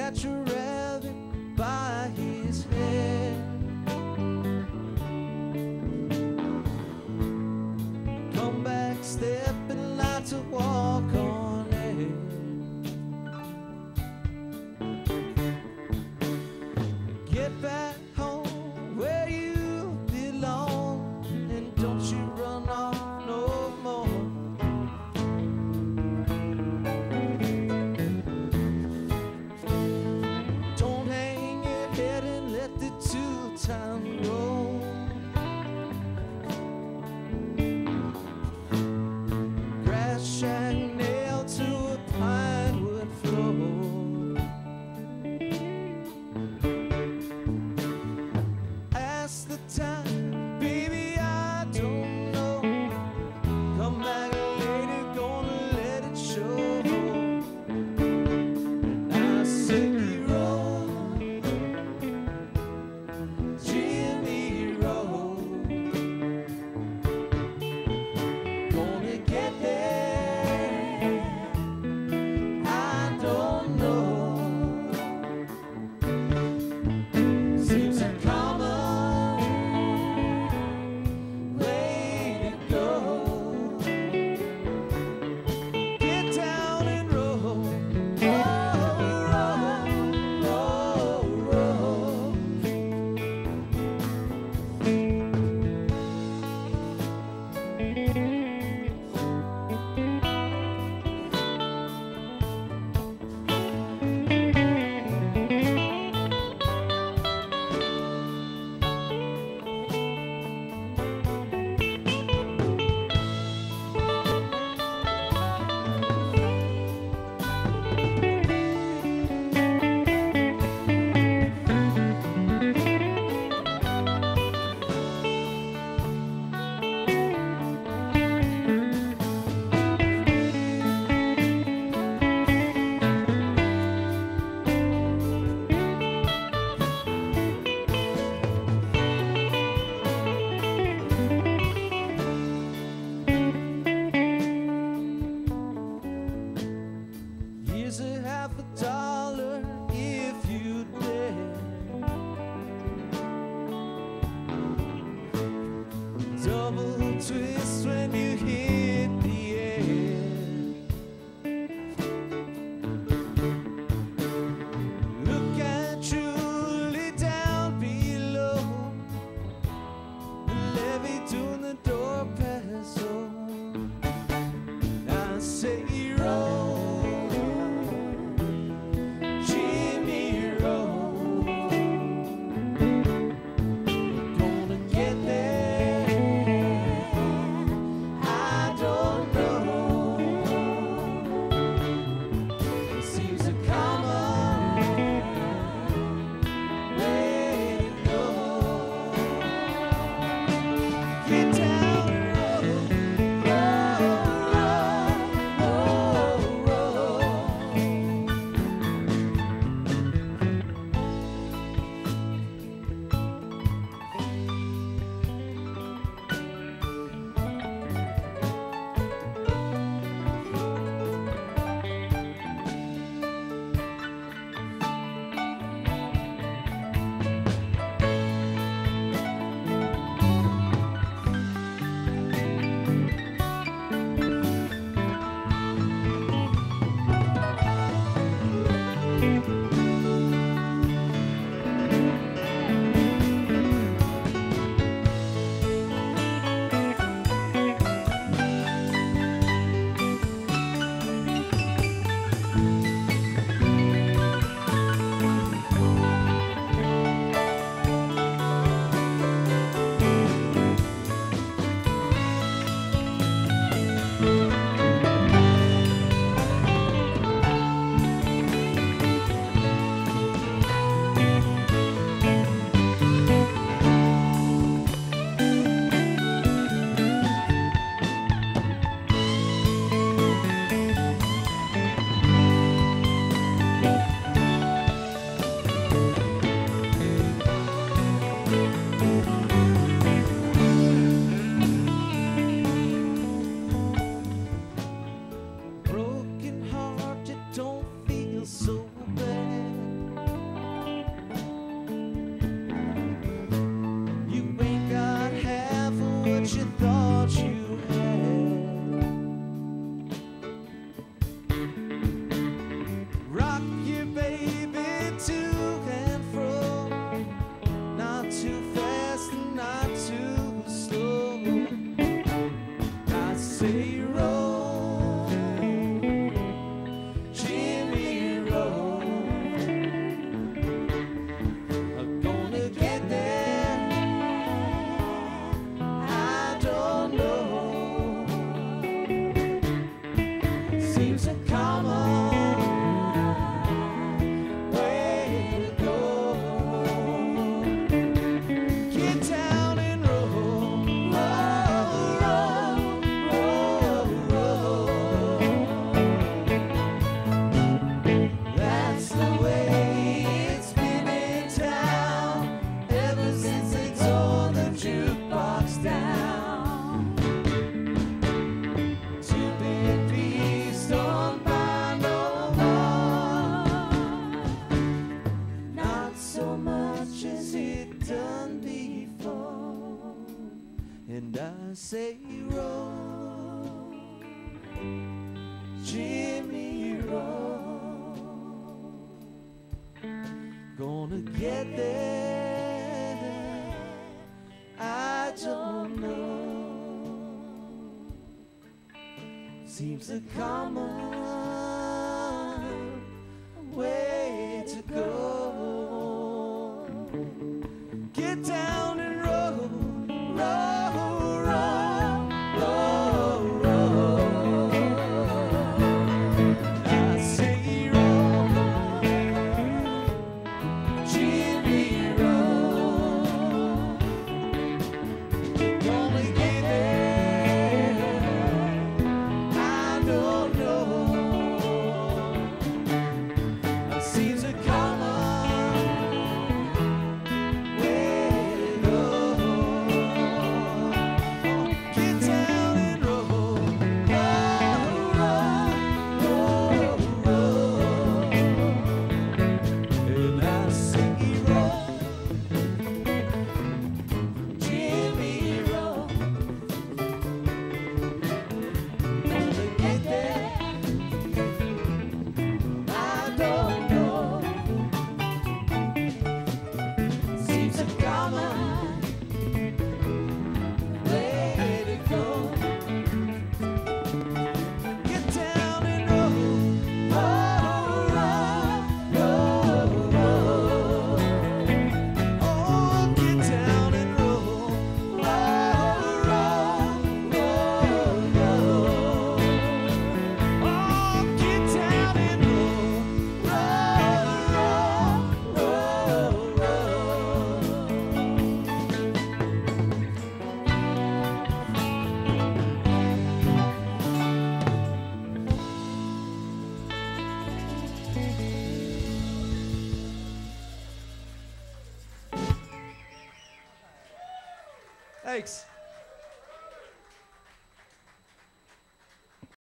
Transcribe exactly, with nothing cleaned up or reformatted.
catch a rabbit by his hair. Come back stepping like to walk on air. Get back home where you belong, and don't you run off no more. Don't hang your head and let the two-time roll. Grass shack seems a common way to go. Get down and roll, roll, roll, roll, roll. That's the way it's been in town ever since they tore the jukebox down. Two-bit piece don't buy no more, not so much as it done before. And I say roll, Jimmy, roll. Gonna get there, I don't know. Seems a common way to go. Get down and roll, roll, roll, roll, roll. I say roll, Jimmy, roll. Gonna get there, I don't know. It seems a common way to go. Get down and roll, roll, roll, roll. And I say roll, Jimmy, roll. Gonna get there, I don't know. Seems a common way to go. Get down and roll, roll, roll, roll. Oh, get down and roll, roll, roll, roll, roll. Oh, get down and roll, roll, roll, roll, Thanks.